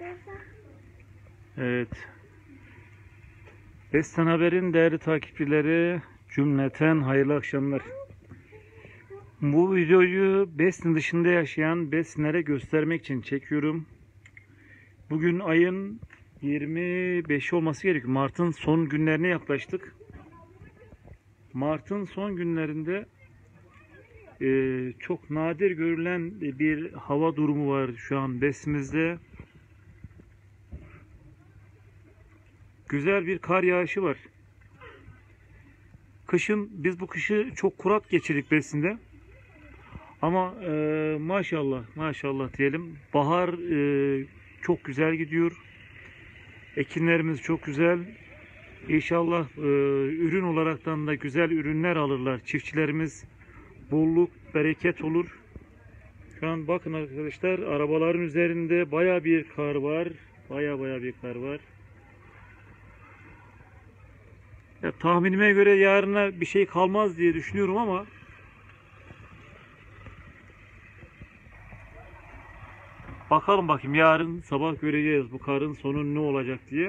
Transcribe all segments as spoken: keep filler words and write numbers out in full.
Evet. Besten Haber'in değerli takipçileri, cümleten hayırlı akşamlar. Bu videoyu Besni dışında yaşayan Besnilere göstermek için çekiyorum. Bugün ayın yirmi beşi olması gerekiyor. Mart'ın son günlerine yaklaştık. Mart'ın son günlerinde e, çok nadir görülen bir hava durumu var şu an Besni'mizde. Güzel bir kar yağışı var. Kışın, biz bu kışı çok kurak geçirdik Besni'de. Ama e, maşallah, maşallah diyelim. Bahar e, çok güzel gidiyor. Ekinlerimiz çok güzel. İnşallah e, ürün olaraktan da güzel ürünler alırlar. Çiftçilerimiz bolluk, bereket olur. Şu an bakın arkadaşlar, arabaların üzerinde baya bir kar var. Baya baya bir kar var. Ya, tahminime göre yarına bir şey kalmaz diye düşünüyorum ama bakalım bakayım, yarın sabah göreceğiz bu karın sonu ne olacak diye.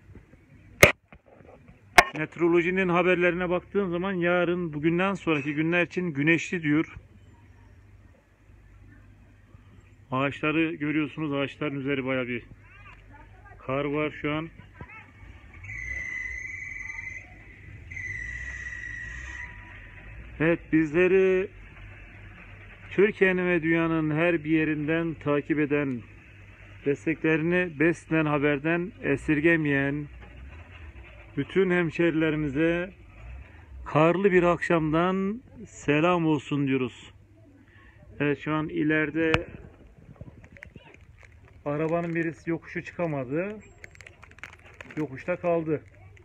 Meteorolojinin haberlerine baktığım zaman yarın bugünden sonraki günler için güneşli diyor. Ağaçları görüyorsunuz, ağaçların üzeri bayağı bir kar var şu an. Evet, bizleri Türkiye'nin ve dünyanın her bir yerinden takip eden, desteklerini Beslen Haber'den esirgemeyen bütün hemşerilerimize karlı bir akşamdan selam olsun diyoruz. Evet, şu an ileride arabanın birisi yokuşu çıkamadı. Yokuşta kaldı.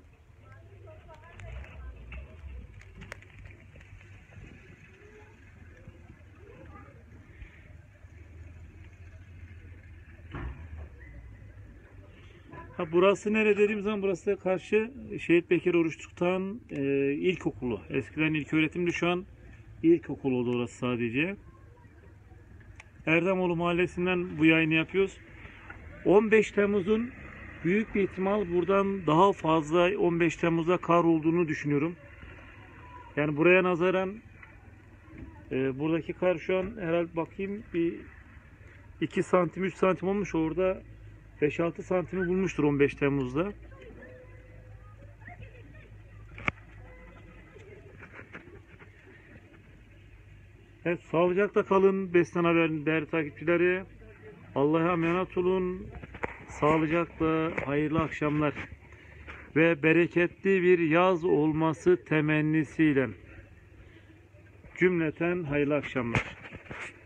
Ha, burası nere dediğim zaman, burası da karşı Şehit Bekir Oruç Tutan e, ilkokulu. Eskiden ilköğretimdi, şu an ilkokul oldu orası sadece. Erdemoğlu Mahallesi'nden bu yayını yapıyoruz. on beş Temmuz'un büyük bir ihtimal buradan daha fazla on beş Temmuz'da kar olduğunu düşünüyorum. Yani buraya nazaran e, buradaki kar şu an herhalde bakayım bir iki santim üç santim olmuş, orada beş altı santimi bulmuştur on beş Temmuz'da. Evet, sağlıcakla kalın Beslen Haber'in değerli takipçileri. Allah'a emanet olun. Sağlıcakla hayırlı akşamlar ve bereketli bir yaz olması temennisiyle cümleten hayırlı akşamlar.